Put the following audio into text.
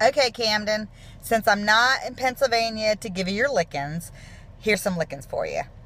Okay, Camden, since I'm not in Pennsylvania to give you your lickings, here's some lickings for you.